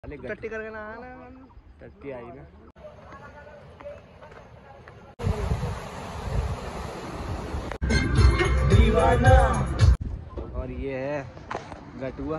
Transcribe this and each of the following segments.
टट्टी करके ना आना, टट्टी आई ना। दीवाना। और ये है गटुआ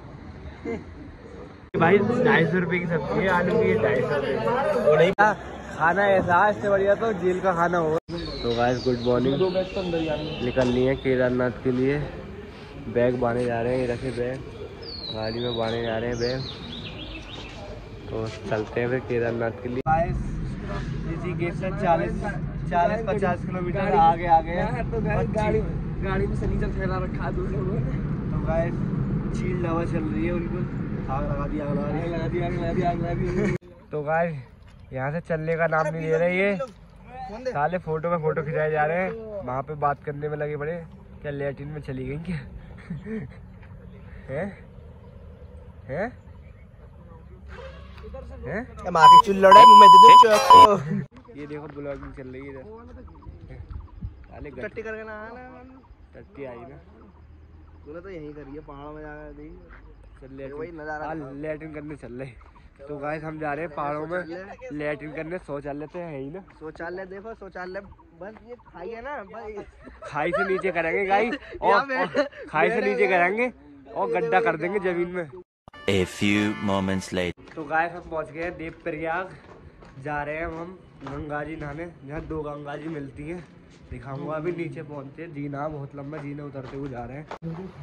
भाई 250 रुपए की सब्जी है, आलू की 250 रुपए। खाना ऐसा इससे बढ़िया तो जेल का खाना हो। तो गाइस गुड मॉर्निंग, निकल लिए हैं केदारनाथ के लिए। बैग बांधे जा रहे हैं, ये रखे बैग गाड़ी में बांधे जा रहे हैं बैग। तो चलते हैं फिर केदारनाथ के लिए। गाइस इसी गेट से 40-50 किलोमीटर आगे आ गए। तो गाड़ी में सनीचर फैला रखा है दूसरे लोगों ने। तो गाइस चील हवा चल रही है, उनको आग लगा दी। तो गाइस यहाँ से चलने का नाम नहीं ले रहे ये साले। फोटो में फोटो खिंचाए जा रहे हैं, वहाँ पे बात करने में लगे पड़े। क्या लैट्रिन में चली गई क्या? हैं? ये देखो ब्लॉगिंग चल रही है इधर। टट्टी करके ना आना, टट्टी आई ना। तूने तो यही करी है, पहाड़ों में जाकर दी लैट्रिन करने चल रहे। तो गाइस हम जा रहे हैं पहाड़ों में लैट्रिन करने। शौचालय तो है ही ना, शौचालय देखो, शौचालय बस ये खाई है ना भाई। खाई से नीचे करेंगे गाइस, और खाई से नीचे करेंगे और गड्ढा कर देंगे जमीन में। A few moments later. तो गाइस हम पहुंच गए हैं देवप्रयाग। जा रहे हैं हम गंगा जी नहाने, जहाँ 2 गंगा जी मिलती हैं। दिखाऊंगा अभी नीचे पहुंचते हैं। जीना बहुत लंबा, जीने उतरते हुए जा रहे हैं।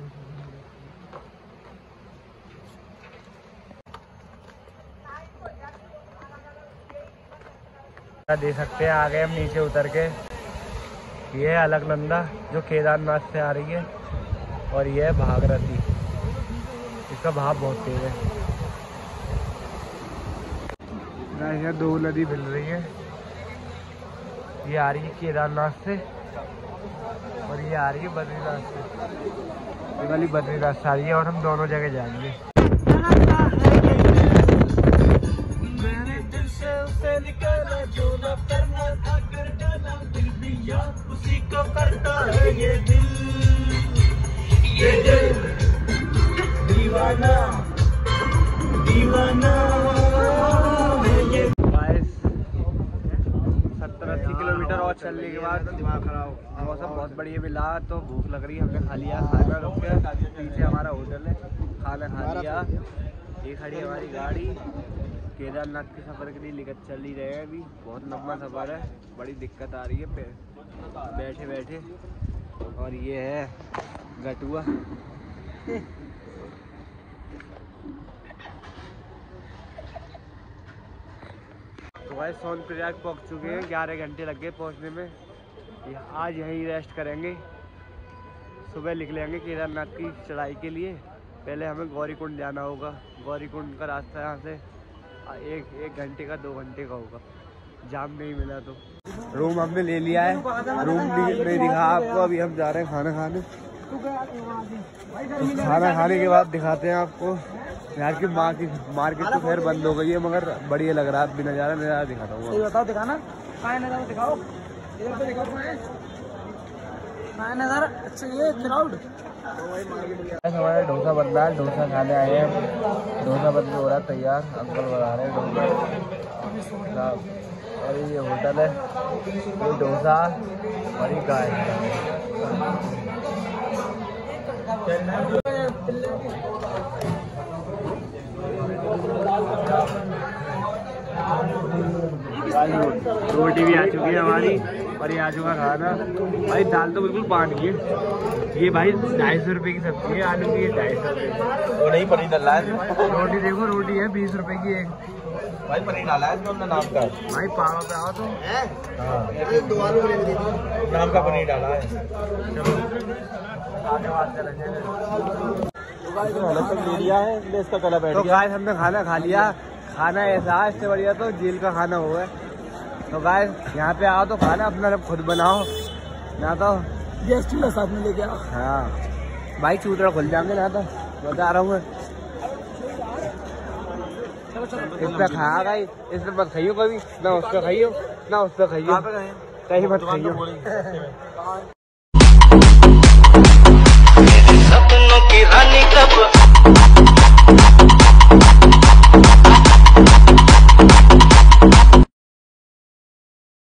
दे सकते हैं आ गए हम नीचे उतर के। ये है अलकनंदा जो केदारनाथ से आ रही है, और ये है भागीरथी, इसका भाव बहुत तेज है। यहाँ 2 नदी मिल रही है, ये आ रही है केदारनाथ से और ये आ रही है बद्रीनाथ से। ये वाली बद्रीनाथ से आ रही है और हम दोनों जगह जाएंगे। जो न करना था कर डाला, दिल भी याद उसी को करता है ये दिल दीवाना दीवाना है ये। 70-80 किलोमीटर और चलने के बाद दिमाग खराब। मौसम बहुत बढ़िया मिला तो भूख लग रही है, हमने खा लिया खाना। रुक के पीछे हमारा होटल है, खाना खा लिया। ये खड़ी हमारी गाड़ी। केदारनाथ के सफ़र के लिए लेकर चल ही रहे हैं। अभी बहुत लंबा सफ़र है, बड़ी दिक्कत आ रही है बैठे बैठे। और ये है गटुआ। तो भाई सोनप्रयाग पहुंच चुके हैं। 11 घंटे लग गए पहुंचने में। आज यहीं रेस्ट करेंगे, सुबह निकलेंगे केदारनाथ की चढ़ाई के लिए। पहले हमें गौरीकुंड जाना होगा। गौरीकुंड का रास्ता यहाँ से एक घंटे का 2 घंटे का होगा, जाम नहीं मिला तो। रूम हमने ले लिया है, रूम नहीं दिखा आपको। अभी हम जा रहे हैं खाना खाने। तो खाना खाने के बाद दिखाते हैं आपको। यार की मार्केट तो खैर बंद हो गई है, मगर बढ़िया लग रहा है। अभी नज़ारा दिखाता हूँ। बताओ, दिखाना नज़ारा दिखाओ, इधर पे दिखाओ नज़ारा। अच्छा ये क्राउड। हमारा डोसा बन रहा है, डोसा खाने आए हैं। डोसा बन के हो रहा है तैयार, अंकल बना रहे हैं डोसा। और ये होटल है, ये डोसा और ये गाय। रोटी भी आ चुकी है हमारी, और ये आ चुका खाना। भाई दाल तो बिल्कुल पान की है। ये भाई 250 रुपए की सब्जी है, आलू की 250 रुपए। वो नहीं पनीर डाला है। रोटी देखो, रोटी है 20 रुपए की एक। भाई पनीर डाला है तो नाम का। भाई पहाड़ों पे आओ तो नाम का पनीर डाला है। चलो आगे बात करेंगे। तो गाइस हमने खाना खा लिया। खाना ऐसा है, इससे बढ़िया तो जेल का खाना हुआ है। तो गाइस यहाँ पे आओ तो खाना अपना खुद बनाओ ना, तो गैस चूल्हा साथ में लेके आओ। हाँ भाई चूतरा खुल जाएंगे ना, तो बता रहा हूँ मैं। इसमें खाया भाई, इसमें मत खाइयो कभी ना, उस पर खाइयो ना, उस पर खाइयो, कहीं मत खाइयो। सपनों की रानी कब